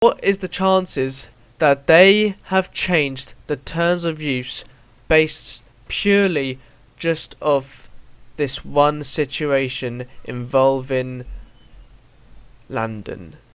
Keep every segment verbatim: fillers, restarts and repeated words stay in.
What is the chances that they have changed the terms of use based purely just of this one situation involving Landon?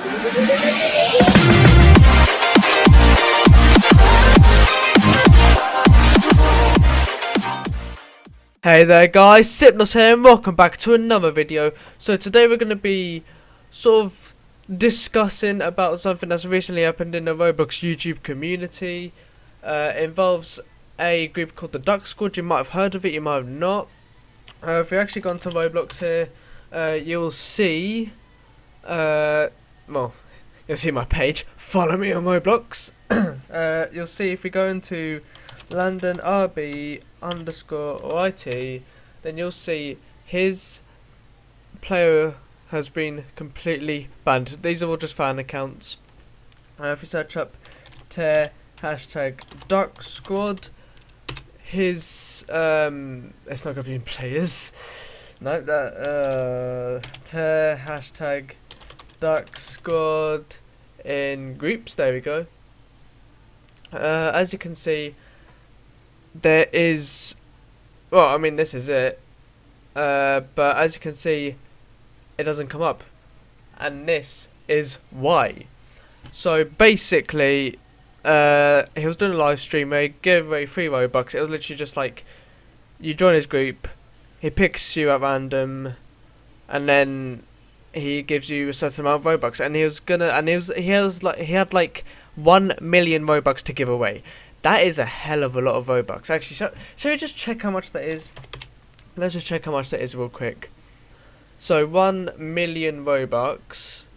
Hey there guys, Cypnos here and welcome back to another video. So today we're going to be sort of discussing about something that's recently happened in the Roblox YouTube community. Uh, it involves a group called the Duck Squad. You might have heard of it, you might have not. Uh, if you actually gone to Roblox here, uh, you'll see, uh, well, you'll see my page. Follow me on Roblox. uh, you'll see if we go into LandonRB underscore IT, then you'll see his player has been completely banned. These are all just fan accounts. Uh, if you search up tear hashtag duck squad, his um it's not gonna be in players. No, that uh tear hashtag duck squad in groups. There we go. Uh, as you can see, there is, well, I mean, this is it, uh, but as you can see, it doesn't come up, and this is why. So basically, uh, he was doing a live stream where he gave away free Robux. It was literally just like, you join his group, he picks you at random, and then he gives you a certain amount of Robux, and he was gonna, and he was, he has like, he had like one million Robux to give away. That is a hell of a lot of Robux. Actually, shall, shall we just check how much that is? Let's just check how much that is real quick. So, one million Robux.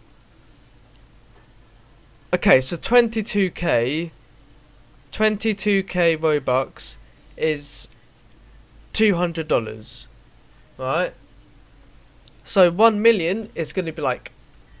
Okay, so twenty-two K. twenty-two K Robux is two hundred dollars. Right? So, one million is going to be like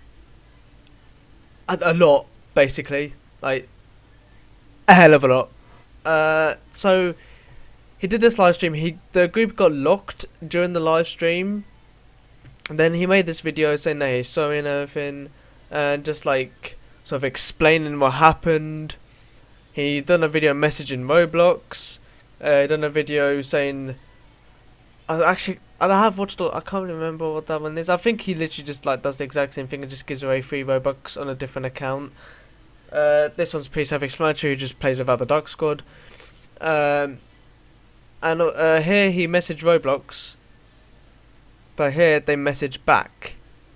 a, a lot, basically. Like, a hell of a lot. Uh, so he did this live stream. He the group got locked during the live stream, and then he made this video saying that he's sorry and everything, and just like sort of explaining what happened. He done a video messaging Roblox. Uh, he done a video saying, I actually I have watched. I can't remember what that one is. I think he literally just like does the exact same thing and just gives away free Robux on a different account. Uh, this one's pretty self-explanatory. He just plays without the Duck Squad. Um, and uh, here he messaged Roblox, but here they message back.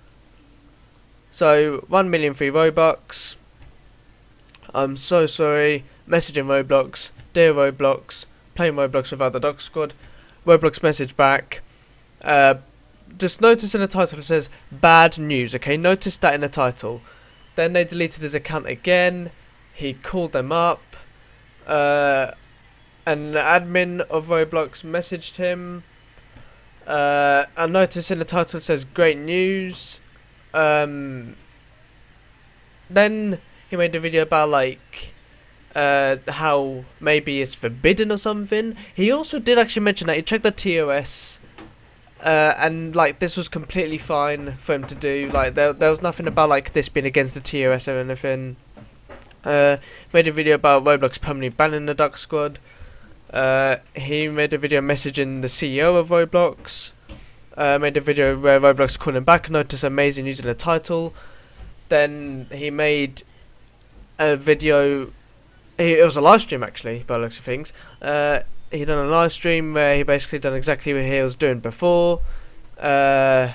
So one million free Robux. I'm so sorry. Messaging Roblox, dear Roblox, playing Roblox without the Duck Squad. Roblox message back. Uh, just notice in the title it says bad news. Okay, notice that in the title. Then they deleted his account again. He called them up. Uh, and the admin of Roblox messaged him. Uh, I noticed in the title it says great news. Um, then he made a video about like uh, how maybe it's forbidden or something. He also did actually mention that he checked the T O S. Uh, and like this was completely fine for him to do. Like there, there was nothing about like this being against the T O S or anything. Uh, made a video about Roblox permanently banning the Duck Squad. Uh, he made a video messaging the C E O of Roblox. Uh, made a video where Roblox called him back. Notice amazing using the title. Then he made a video. He, it was a live stream actually, by the looks of things. Uh, He done a live stream where he basically done exactly what he was doing before. Uh,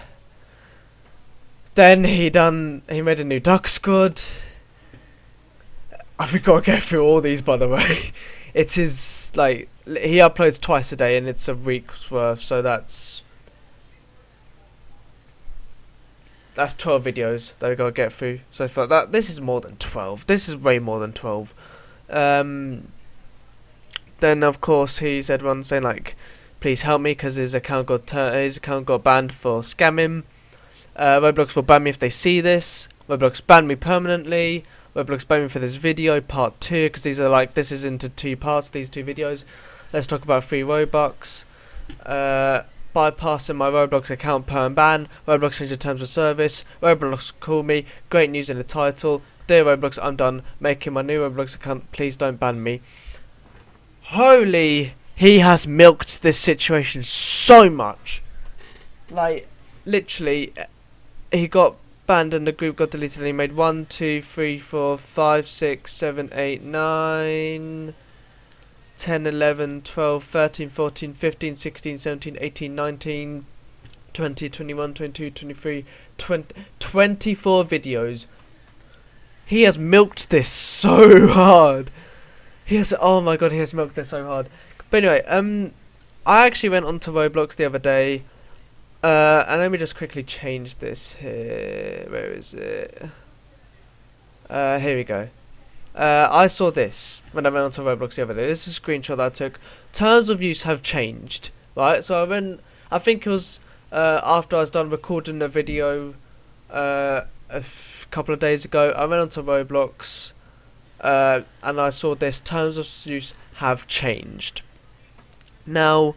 then he done he made a new Duck Squad. I've got to go through all these, by the way. It is like he uploads twice a day and it's a week's worth, so that's that's twelve videos that we got to get through. So for that, this is more than twelve. This is way more than twelve. Um. Then of course he said one saying like, please help me because his account got tur his account got banned for scamming. Uh, Roblox will ban me if they see this. Roblox ban me permanently. Roblox ban me for this video part two because these are like this is into two parts. These two videos. Let's talk about free Robux. Uh, bypassing my Roblox account per ban. Roblox changed the terms of service. Roblox call me. Great news in the title. dear Roblox, I'm done making my new Roblox account. Please don't ban me. Holy, he has milked this situation so much. Like, literally, he got banned and the group got deleted and he made one, two, three, four, five, six, seven, eight, nine, ten, eleven, twelve, thirteen, fourteen, fifteen, sixteen, seventeen, eighteen, nineteen, twenty, twenty-one, twenty-two, twenty-three, twenty, twenty-four videos. He has milked this so hard. He has, oh my god, he has milked this so hard. But anyway, um, I actually went onto Roblox the other day, uh, and let me just quickly change this here. Where is it? Uh, here we go. Uh, I saw this when I went onto Roblox the other day. This is a screenshot that I took. Terms of use have changed, right? So I went, I think it was uh, after I was done recording the video uh, a f couple of days ago. I went onto Roblox. Uh, and I saw this, terms of use have changed. Now,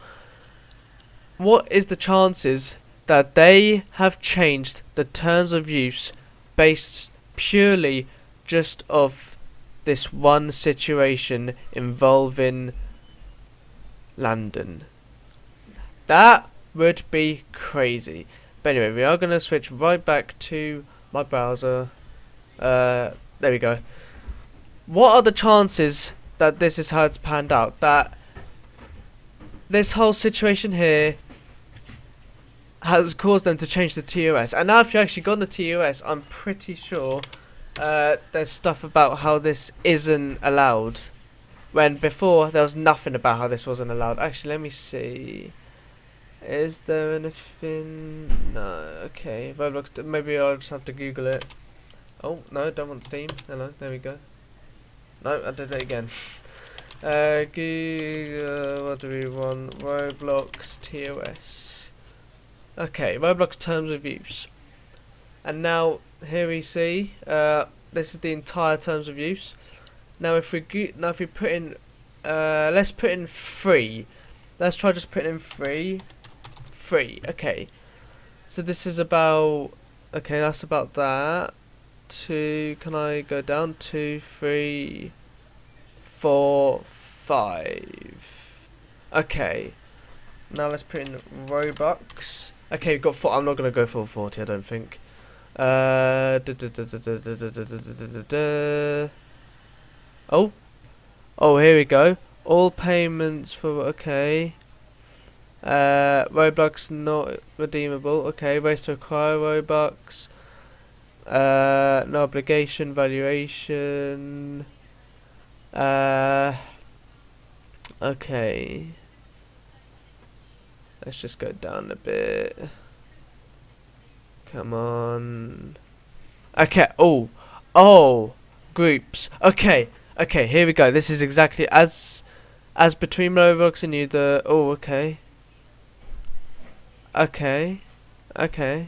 what is the chances that they have changed the terms of use based purely just off this one situation involving Landon? That would be crazy. But anyway, we are going to switch right back to my browser. Uh, there we go. What are the chances that this is how it's panned out? That this whole situation here has caused them to change the T O S. And now if you actually got the T O S, I'm pretty sure uh, there's stuff about how this isn't allowed. When before there was nothing about how this wasn't allowed. Actually, let me see. Is there anything? No. Okay. Roblox. Maybe I'll just have to Google it. Oh no, don't want Steam. Hello. There we go. No, I did it again. Uh, Google, what do we want? Roblox T O S. Okay, Roblox terms of use. And now here we see uh, this is the entire terms of use. Now if we go now if we put in uh, let's put in free. Let's try just putting in free. Free. Okay. So this is about. Okay, that's about that. Two, can I go down? Two, three, four, five. Okay. Now let's put in Robux. Okay, we've got four. I'm not gonna go for forty. I don't think. Uh. Oh. Oh, here we go. All payments for okay. Uh, Robux not redeemable. Okay, ways to acquire Robux. Uh, no obligation, valuation. Uh, okay. Let's just go down a bit. Come on. Okay. Oh, oh, groups. Okay, okay. Here we go. This is exactly as as between Roblox and you. The oh, okay. Okay, okay.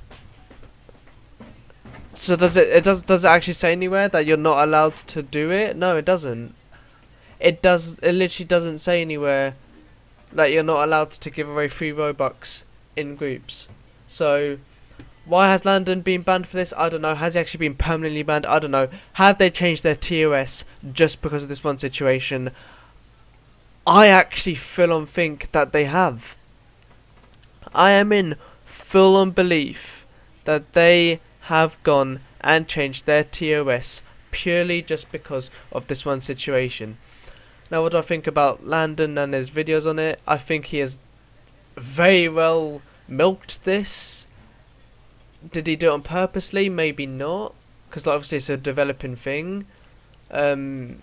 So does it? It does. Does it actually say anywhere that you're not allowed to do it? No, it doesn't. It does. It literally doesn't say anywhere that you're not allowed to give away free Robux in groups. So why has Landon been banned for this? I don't know. Has he actually been permanently banned? I don't know. Have they changed their T O S just because of this one situation? I actually full on think that they have. I am in full on belief that they have gone and changed their T O S purely just because of this one situation. Now, what do I think about Landon and his videos on it? I think he has very well milked this. Did he do it on purposely? Maybe not, because like, obviously it's a developing thing. Um,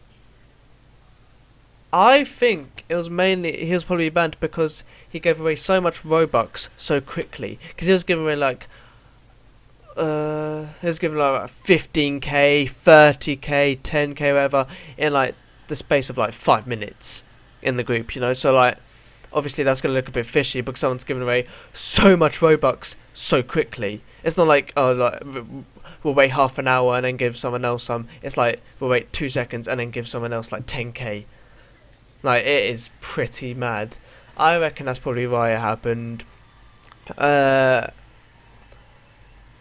I think it was mainly, he was probably banned because he gave away so much Robux so quickly. Because he was giving away like, uh, he was giving like fifteen K, thirty K, ten K, whatever, in like the space of like five minutes in the group, you know. So like, obviously that's going to look a bit fishy because someone's giving away so much Robux so quickly. It's not like, oh, like, we'll wait half an hour and then give someone else some. It's like, we'll wait two seconds and then give someone else like ten K. Like, it is pretty mad. I reckon that's probably why it happened. Uh,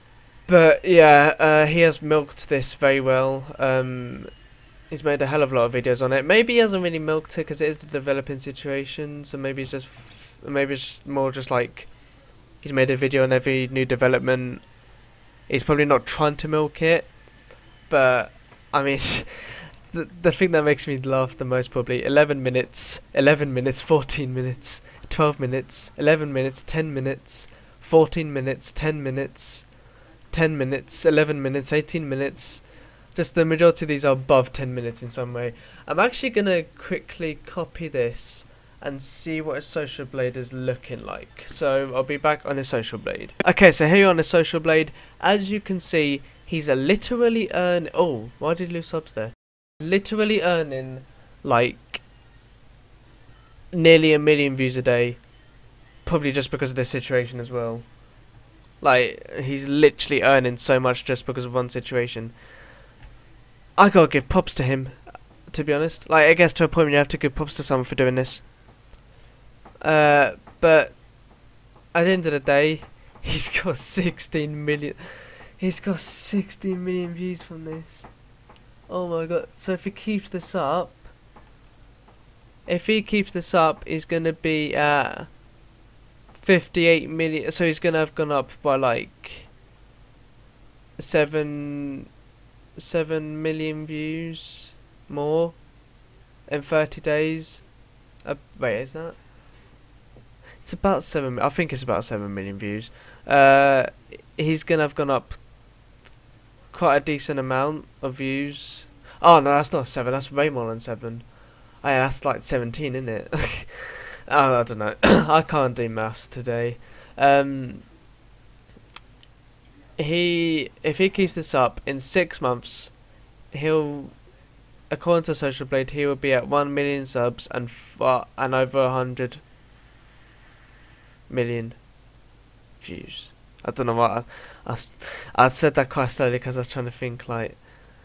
But yeah, uh, he has milked this very well. Um, he's made a hell of a lot of videos on it. Maybe he hasn't really milked it because it is the developing situation. So maybe it's just, f maybe it's more just like he's made a video on every new development. He's probably not trying to milk it, but I mean, the the thing that makes me laugh the most probably eleven minutes, eleven minutes, fourteen minutes, twelve minutes, eleven minutes, ten minutes, fourteen minutes, ten minutes. ten minutes, eleven minutes, eighteen minutes. Just the majority of these are above ten minutes in some way. I'm actually going to quickly copy this and see what a social blade is looking like. So I'll be back on a social blade. Okay, so here you're on a social blade. As you can see, he's a literally earn. Oh, why did he lose subs there? Literally earning like nearly a million views a day. Probably just because of this situation as well. Like, he's literally earning so much just because of one situation. I gotta give props to him, to be honest. Like, I guess to a point when you have to give props to someone for doing this. Uh, but at the end of the day, he's got sixteen million. He's got sixteen million views from this. Oh my god. So if he keeps this up, if he keeps this up, he's gonna be at fifty-eight million, so he's gonna have gone up by like seven seven million views more in thirty days. Uh, wait, is that? It's about seven. I think it's about seven million views. Uh, he's gonna have gone up quite a decent amount of views. Oh no, that's not seven. That's way more than seven. Oh, yeah, that's like seventeen, isn't it? Oh, I don't know. I can't do maths today. Um, he, if he keeps this up in six months, he'll, according to Social Blade, he will be at one million subs and f uh, and over a hundred million views. I don't know what I, I, I said that quite slowly because I was trying to think like,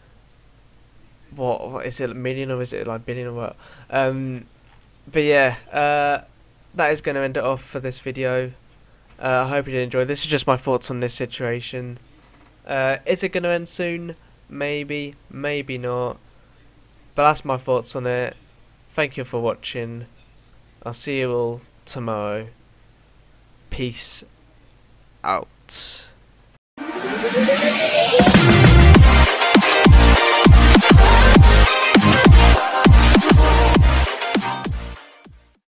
what, what is it, a million or is it like billion or what? Um. But yeah, uh, that is going to end it off for this video. Uh, I hope you did enjoy. This is just my thoughts on this situation. Uh, is it going to end soon? Maybe, maybe not. But that's my thoughts on it. Thank you for watching. I'll see you all tomorrow. Peace out.